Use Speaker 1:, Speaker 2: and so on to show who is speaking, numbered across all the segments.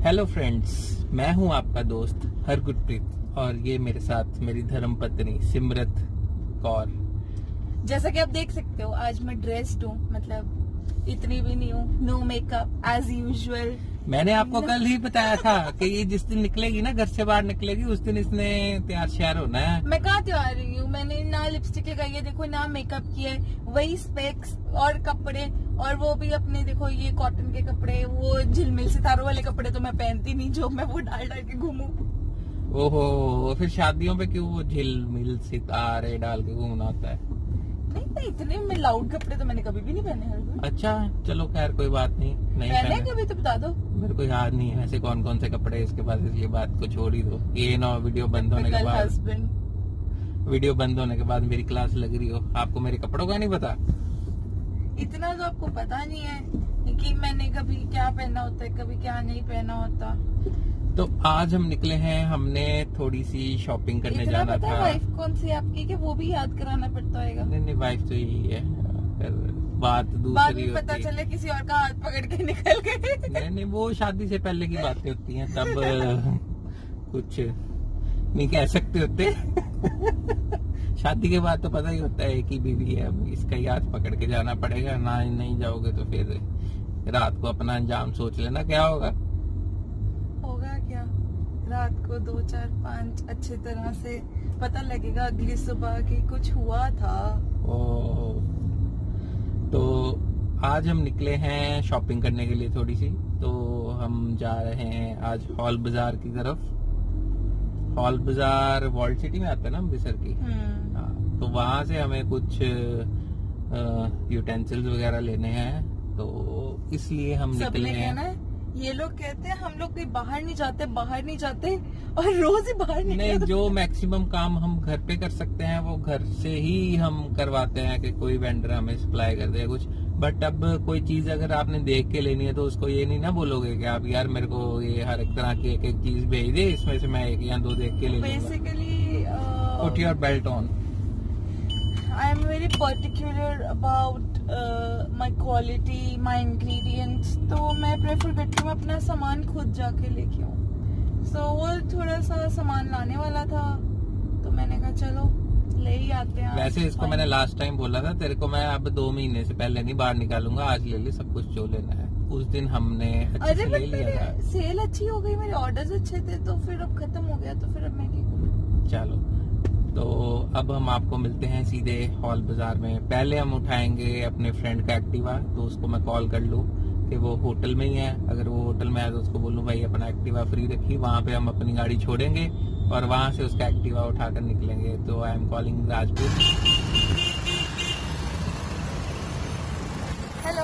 Speaker 1: Hello friends, मैं हूं आपका दोस्त हरगुरप्रीत और ये मेरे साथ मेरी धर्मपत्नी सिमरत कौर।
Speaker 2: जैसा कि आप देख सकते हो आज मैं ड्रेस्ड हूँ, मतलब इतनी भी नहीं हूँ, नो मेकअप एज यूजुअल।
Speaker 1: मैंने आपको कल ही बताया था कि ये जिस दिन निकलेगी ना, घर से बाहर निकलेगी, उस दिन इसने तैयार श्यार होना है।
Speaker 2: मैं कहाँ तैयार रही हूँ, मैंने ना लिपस्टिक लगाई है, देखो ना मेकअप किया है, वही स्पेक्स और कपड़े, और वो भी अपने देखो ये कॉटन के कपड़े, वो झिलमिल सितारों वाले कपड़े तो मैं पहनती नहीं, जो मैं वो डाल डाल के घूमूं।
Speaker 1: ओहो, फिर शादियों पे क्यों वो झिलमिल सितारे डाल के घूमना होता है?
Speaker 2: नहीं, इतने में लाउड कपड़े तो मैंने कभी भी नहीं पहने हैं।
Speaker 1: अच्छा चलो खैर कोई बात नहीं
Speaker 2: पहने कभी तो बता दो।
Speaker 1: मेरे को याद नहीं है ऐसे कौन कौन से कपड़े इसके पास, इसलिए बात को छोड़ ही दो। ये ना वीडियो बंद होने के बाद मेरी क्लास लग रही हो, आपको मेरे कपड़ों का नहीं पता?
Speaker 2: इतना तो आपको पता नहीं है कि मैंने कभी क्या पहना होता है, कभी क्या नहीं पहना होता।
Speaker 1: तो आज हम निकले हैं, हमने थोड़ी सी शॉपिंग करने जाना था।
Speaker 2: वाइफ कौन सी आपकी कि वो भी याद कराना पड़ता है?
Speaker 1: नहीं, वाइफ तो यही है, बात दूसरी होती
Speaker 2: पता चले किसी और का हाथ पकड़ के निकल गए।
Speaker 1: नहीं, वो शादी से पहले की बातें होती हैं, तब कुछ नहीं कह सकते होते। शादी के बाद तो पता ही होता है कि बीवी है, अब इसका ही हाथ पकड़ के जाना पड़ेगा, ना नहीं जाओगे तो फिर रात को अपना अंजाम सोच लेना क्या होगा।
Speaker 2: क्या रात को 2, 4, 5 अच्छे तरह से पता लगेगा अगली सुबह कि कुछ हुआ था।
Speaker 1: तो आज हम निकले हैं शॉपिंग करने के लिए थोड़ी सी, तो हम जा रहे हैं आज हॉल बाजार की तरफ। हॉल बाजार वॉल्ट सिटी में आता है ना अमृतसर की। तो वहां से हमें कुछ यूटेंसिल्स वगैरह लेने हैं, तो इसलिए हम निकले हैं।
Speaker 2: ये लोग कहते हैं हम लोग कहीं बाहर नहीं जाते और रोज ही बाहर
Speaker 1: नहीं, जो मैक्सिमम काम हम घर पे कर सकते हैं वो घर से ही हम करवाते हैं कि कोई वेंडर हमें सप्लाई कर दे कुछ। बट अब कोई चीज अगर आपने देख के लेनी है तो उसको ये नहीं ना बोलोगे कि आप यार मेरे को ये हर एक तरह की एक चीज भेज दे, इसमें से मैं 1 या 2 देख के ले लूंगा।
Speaker 2: Basically
Speaker 1: put your belt on.
Speaker 2: I am very particular about my quality, my ingredients. तो मैं प्रेफर करती हूँ अपना सामान खुद जाके लेके आऊँ। So वो थोड़ा सा सामान लाने वाला था, तो मैंने कहा चलो ले ही आते हैं।
Speaker 1: वैसे इसको मैंने लास्ट टाइम बोला था तेरे को, मैं अब 2 महीने से पहले नहीं बाहर निकालूंगा, आज ले ले सब कुछ जो लेना है। उस दिन हमने अच्छे से ले लिया था,
Speaker 2: सेल अच्छी हो गई, मेरे ऑर्डर्स अच्छे थे, तो फिर अब खत्म हो गया, तो फिर अब मैं क्या करूँ।
Speaker 1: चलो तो अब हम आपको मिलते हैं सीधे हॉल बाजार में। पहले हम उठाएंगे अपने फ्रेंड का एक्टिवा, तो उसको मैं कॉल कर लूँ कि वो होटल में ही है। अगर वो होटल में है तो उसको बोलूँ भाई अपना एक्टिवा फ्री रखी, वहाँ पे हम अपनी गाड़ी छोड़ेंगे और वहाँ से उसका एक्टिवा उठाकर निकलेंगे। तो I am calling Rajput.
Speaker 2: Hello,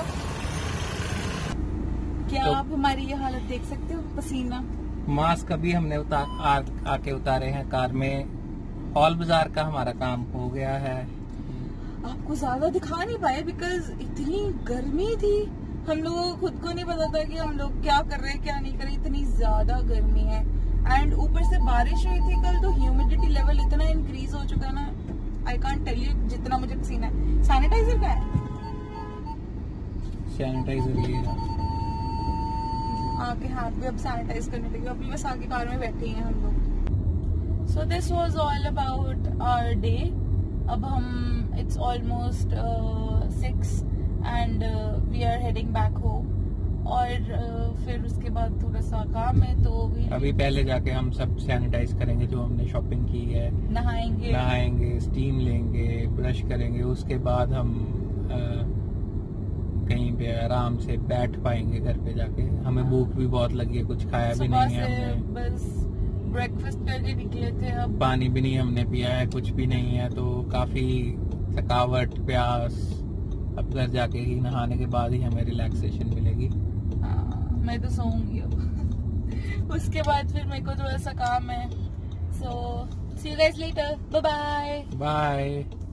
Speaker 2: क्या आप हमारी ये हालत देख सकते हो? पसीना,
Speaker 1: मास्क अभी हमने आके उतारे हैं कार में। हॉल बाजार का हमारा काम हो गया है।
Speaker 2: आपको ज्यादा दिखा नहीं पाए बिकॉज इतनी गर्मी थी, हम लोगों को खुद को नहीं पता था कि हम लोग क्या कर रहे हैं क्या नहीं कर रहे, इतनी ज्यादा गर्मी है। एंड ऊपर से बारिश हुई थी कल, तो ह्यूमिडिटी लेवल इतना इंक्रीज हो चुका ना, आई कांट टेल यू जितना मुझे पसीना है। सैनिटाइजर का है,
Speaker 1: सैनिटाइजर
Speaker 2: आके हाथ भी अब सैनिटाइज करने लगे, अभी बस आगे कार में बैठे हैं हम लोग। So this was all about our day. अब हम it's almost 6 and we are heading back home. और फिर उसके बाद थोड़ा सा काम है, तो
Speaker 1: अभी पहले जाके हम सब सैनिटाइज करेंगे जो हमने शॉपिंग की है, नहाएंगे, स्टीम लेंगे, ब्रश करेंगे, उसके बाद हम कहीं पे आराम से बैठ पाएंगे घर पे जाके। हमें भूख भी बहुत लगी है, कुछ खाया भी नहीं है हमने, बस
Speaker 2: ब्रेकफास्ट करके निकले थे। अब
Speaker 1: पानी भी नहीं हमने पिया है, कुछ भी नहीं है, तो काफी थकावट, प्यास। अब घर जाके ही नहाने के बाद ही हमें रिलैक्सेशन मिलेगी।
Speaker 2: मैं तो सोऊंगी अब। उसके बाद फिर मेरे को थोड़ा सा काम है। So see you guys later, bye bye.